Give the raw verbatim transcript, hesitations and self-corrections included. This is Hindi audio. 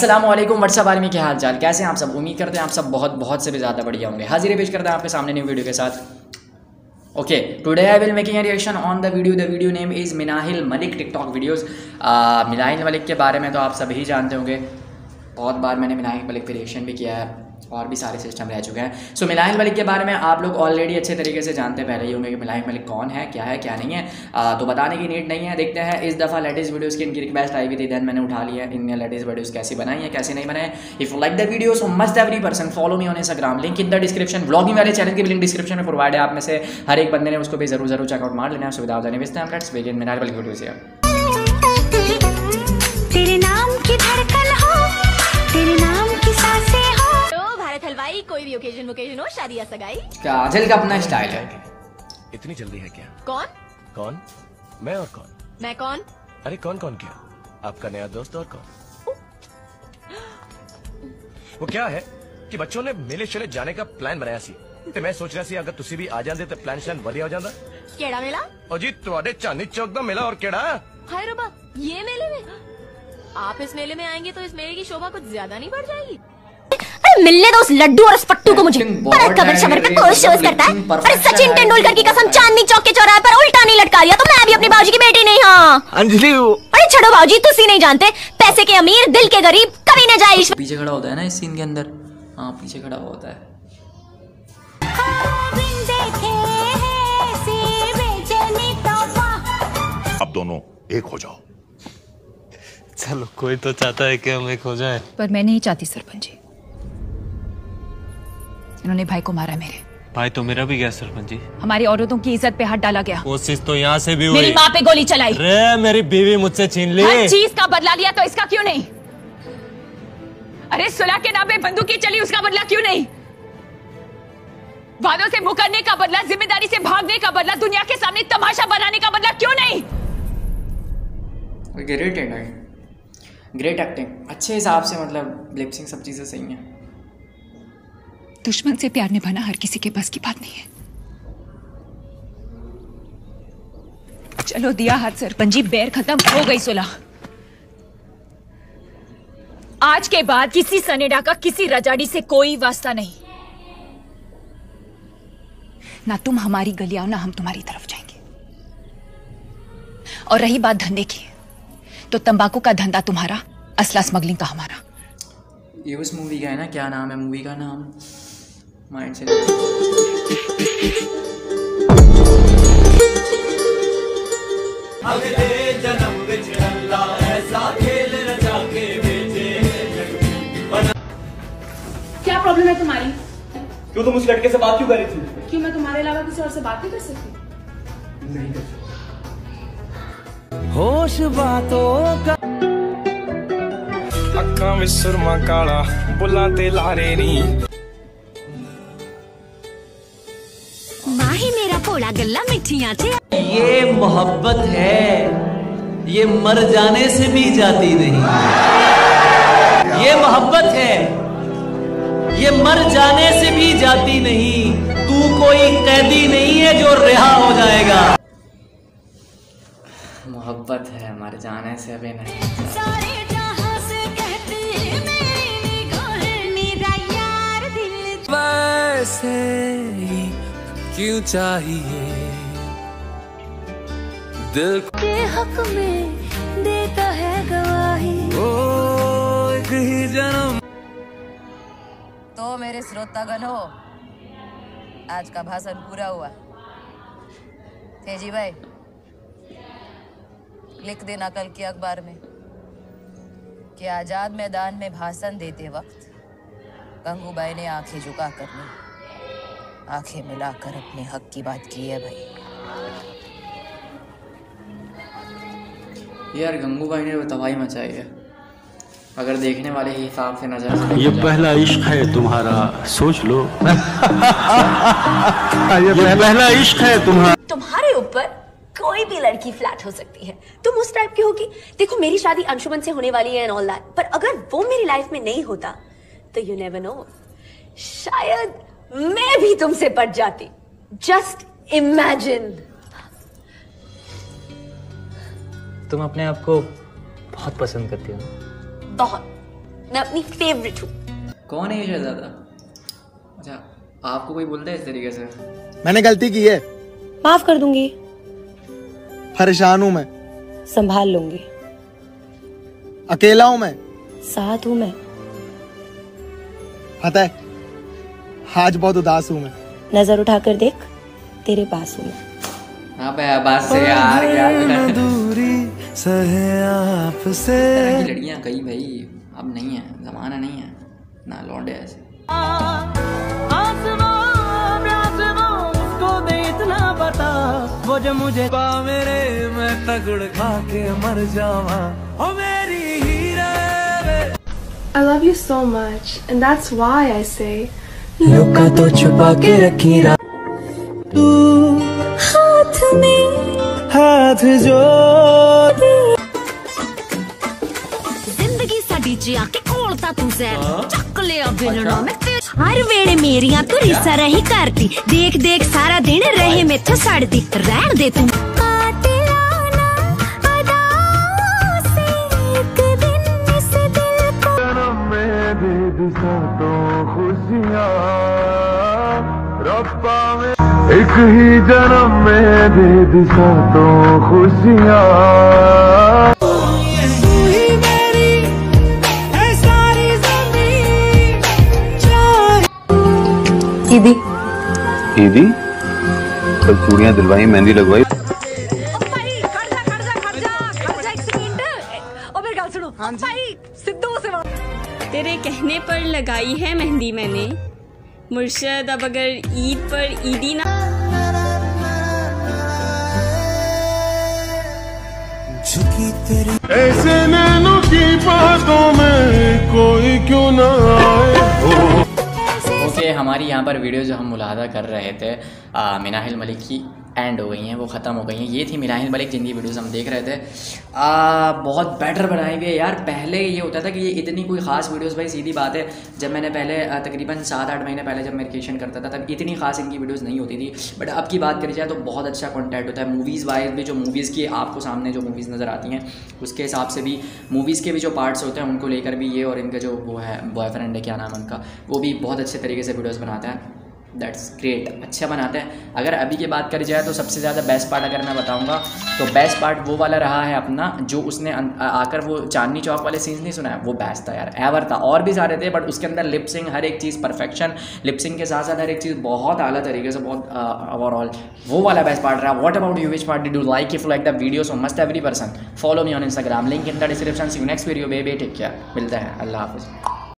अस्सलाम वालेकुम व्हाट्सअप आर्मी, क्या हाल चाल, कैसे हैं आप सब। उम्मीद करते हैं आप सब बहुत बहुत से भी ज़्यादा बढ़िया होंगे। हाजिर पेश करते हैं आपके सामने न्यू वीडियो के साथ। Okay, today I will making a reaction on the video. The video name is Minahil Malik TikTok videos. Minahil Malik के बारे में तो आप सभी जानते होंगे, बहुत बार मैंने मिनाहिल मलिक पे रिएक्शन भी किया है और भी सारे सिस्टम रह चुके हैं। सो so, मिनाहिल मलिक के बारे में आप लोग ऑलरेडी अच्छे तरीके से जानते पहले ही होंगे कि मिनाहिल मलिक कौन है, क्या है, क्या नहीं है। आ, तो बताने की नीड नहीं है। देखते हैं इस दफ़ा लेटेस्ट वीडियोस की इनकी रिक्वेस्ट आई हुई थी, दैन मैंने उठा लिया इन लेटेस्ट वीडियोस कैसी बनाई है कैसी नहीं बनाए। If you like the video so must every person follow me on Instagram, link in the description. Vlogging वाले चैनल की भी लिंक डिस्क्रिप्शन में प्रोवाइड है, आप में से हर एक बंदे ने उसको भी जरूर जरूर चेकआउट मार लेना है। सुविधा होता है let's begin Minahil Malik videos here. तेरे नाम की धड़कन हो, तेरे नाम की सांसें हो, हलवाई कोई भी ओकेजन वोकेजन हो, शादी या सगाई, काजल का अपना स्टाइल है। इतनी जल्दी है क्या? कौन कौन? मैं और कौन? मैं कौन? अरे कौन कौन क्या? आपका नया दोस्त और कौन? वो क्या है कि बच्चों ने मेले शेले जाने का प्लान बनाया सी, तो मैं सोच रहा सी अगर तुसी भी आ जाते तो प्लान शान बढ़िया हो जाता। केड़ा मेला? और जी तुम्हारे चांदनी चौक दा मेला और केड़ा? हाय रब्बा, ये मेले में आप इस मेले में आएंगे तो इस मेले की शोभा कुछ ज्यादा नहीं बढ़ जाएगी? अरे मिलने दो उस लड्डू और उस पट्टू को मुझे। पर कबर शबर पे पोज शोज करता है। अरे सचिन तेंदुलकर की कसम, चांदनी चौक के चौराहे पर उल्टा नहीं लटका दिया तो मैं भी अपनी बाबूजी की बेटी नहीं। हाँ अंजलि। अरे छोड़ो बाबूजी, तुसी नहीं जानते, पैसे के अमीर दिल के गरीब कभी न जाए। पीछे खड़ा होता है ना इस सीन के अंदर। हाँ पीछे खड़ा होता है। अब दोनों एक हो जाओ। चलो, कोई तो चाहता है कि हम एक हो जाए, पर मैं नहीं चाहती सरपंच जी। इन्होंने भाई को मारा मेरे। भाई तो मेरा भी गया सरपंच जी। हमारी औरतों की इज्जत पे हाथ डाला गया। कोशिश तो यहाँ से भी हुई। मेरी माँ पे गोली चलाई। अरे मेरी बीवी मुझसे छीन ली। हर चीज का बदला लिया तो इसका क्यों नहीं? अरे सुलह के नाम पे बंदूकी चली, उसका बदला क्यों नहीं? वादों से मुकरने का बदला, जिम्मेदारी से भागने का बदला, दुनिया के सामने तमाशा बनाने का बदला क्यों नहीं? ग्रेट है, ग्रेट एक्टिंग, अच्छे हिसाब से, मतलब लिपसिंग सब चीजें सही हैं। दुश्मन से प्यार निभाना हर किसी के बस की बात नहीं है। चलो दिया हाथ सरपंची, बैर खत्म हो गई सुलह। आज के बाद किसी सनेडा का किसी रजाड़ी से कोई वास्ता नहीं। ना तुम हमारी गली आओ, ना हम तुम्हारी तरफ जाएंगे। और रही बात धंधे की, तो तंबाकू का धंधा तुम्हारा, असला स्मगलिंग का हमारा। ये उस मूवी का है ना, क्या नाम है मूवी का? नाम माइंड से क्या प्रॉब्लम है तुम्हारी? क्यों तुम उस लड़के से बात क्यों कर रही थी? क्यों मैं तुम्हारे अलावा किसी और से बात नहीं कर सकती? नहीं कर सकती। होश बातों का अक्खां विच सुरमा काला, बुल्लां ते लारे नी। माही मेरा पोड़ा गल्ला मिठियां थे। ये मोहब्बत है, ये मर जाने से भी जाती नहीं। ये मोहब्बत है, ये मर जाने से भी जाती नहीं। तू कोई कैदी नहीं है जो रिहा हो जाएगा। मोहब्बत है, मर जाने से भी नहीं। सारे जहां से कहती मेरी निगाहें, मेरा यार दिल वैसे ही क्यों चाहिए दिल के हक में देता है गवाही। ओ एक ही जन्म। तो मेरे श्रोतागण हो, आज का भाषण पूरा हुआ। तेजी भाई लिख देना कल के अखबार में कि आजाद मैदान में भाषण देते वक्त गंगूबाई ने आंखें झुकाकर नहीं, आंखें मिलाकर अपने हक की बात की है भाई। यार गंगूबाई ने वो तबाही मचाई है, अगर देखने वाले ही हिसाब से नजर से ये पहला इश्क है तुम्हारा, सोच लो। ये पहला इश्क है तुम्हारा। तुम्हारे ऊपर कोई भी लड़की फ्लैट हो सकती है, तुम उस टाइप की होगी। देखो मेरी शादी अंशुमन से होने वाली है एंड ऑल दैट, पर अगर वो मेरी लाइफ में नहीं होता तो यू नेवर नो, शायद मैं भी तुमसे पट जाती। Just imagine. तुम अपने आप को बहुत पसंद करती हो ना? बहुत। मैं अपनी फेवरेट हूँ। कौन है ये शहजादा? अच्छा, आपको कोई बोलता है इस तरीके से? मैंने गलती की है, माफ कर दूंगी। परेशान हूँ मैं, संभाल लूंगी। अकेला हूँ मैं, साथ हूँ मैं। पता है आज बहुत उदास हूँ मैं। नजर उठाकर देख, तेरे पास हूँ मैं। अबे बस से यार, क्या दूरी सहे आपसे। लड़कियां कहीं भाई अब नहीं है, जमाना नहीं है ना लौंडे ऐसे। उसको दे इतना बता, वो जो मुझे पा मेरे, मैं तगड़ खा के मर जावा, ओ मेरी हीरा। I love you so much, and that's why I say लुका तो छुपा के रखी रा तू हाथ में हाथ जोड़। जिंदगी साडी च आके कोलता तू ज़ैर चक लिया बिलना मैं हर वेले मेरियां तू रिसा रही करती, देख देख सारा दिन रहे मेथों सड़ती, रहन दे तू। एक ही जन्म में दे दिशा तो खुशियाँ। ईदी ईदी कल चूड़ियां दिलवाई, मेहंदी लगवाई। तेरे कहने पर लगाई है मेहंदी मैंने, मुर्शद अब अगर ईद पर ईदी ना। झुकी तेरी ऐसे नैनों की बातों में कोई क्यों ना आए। ओके, हमारी यहाँ पर वीडियो जो हम मुलाहदा कर रहे थे आ, मिनाहिल मलिक की एंड हो गई हैं, वो ख़त्म हो गई हैं। ये थी मिनाहिल मलिक जिनकी वीडियोस हम देख रहे थे। आ, बहुत बेटर बनाई हुई है यार। पहले ये होता था कि ये इतनी कोई ख़ास वीडियोस, भाई सीधी बात है, जब मैंने पहले तकरीबन सात आठ महीने पहले जब मैं वेकेशन करता था तब इतनी खास इनकी वीडियोस नहीं होती थी। बट अब की बात करी जाए तो बहुत अच्छा कंटेंट होता है। मूवीज़ वाइज भी जो मूवीज़ की आपको सामने जो मूवीज़ नज़र आती हैं उसके हिसाब से भी मूवीज़ के भी जो पार्ट्स होते हैं उनको लेकर भी ये और इनका जो वो है बॉयफ्रेंड है, क्या नाम है उनका, वो भी बहुत अच्छे तरीके से वीडियोज़ बनाता है। दैट्स ग्रेट, अच्छा बनाते हैं। अगर अभी की बात करी जाए तो सबसे ज़्यादा बेस्ट पार्ट अगर मैं बताऊंगा तो बेस्ट पार्ट वो वाला रहा है अपना, जो उसने आकर वो चांदनी चौक वाले सीन्स नहीं सुना है, वो बेस्ट था यार, एवर था। और भी सारे थे बट उसके अंदर लिपसिंग, हर एक चीज़ परफेक्शन, लिपसिंग के साथ साथ हर एक चीज़ बहुत आला तरीके से, बहुत ओवरऑल वो वाला बेस्ट पार्ट रहा। What about you, which part did you like? If you like the video so must every person follow me on Instagram, link in the description. See you next video, baby take care, मिलते हैं, अल्लाह हाफिज़।